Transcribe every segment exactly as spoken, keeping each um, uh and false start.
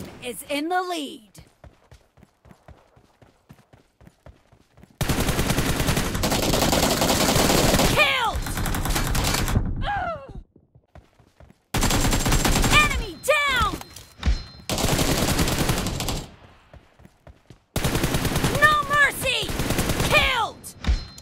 team is in the lead. Killed! Enemy down! No mercy! Killed!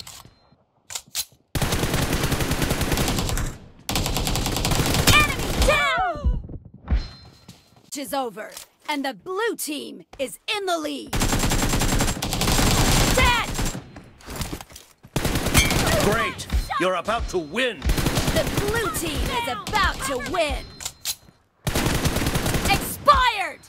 Enemy down! Is over, and the blue team is in the lead. Dead! Great! You're about to win! The blue team is about to win. Expired!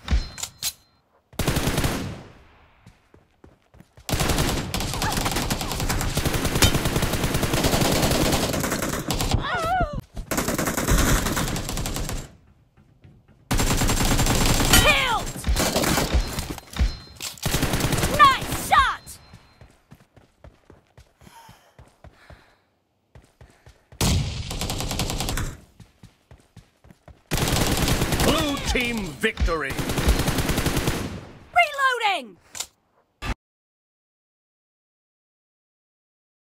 Team victory! Reloading!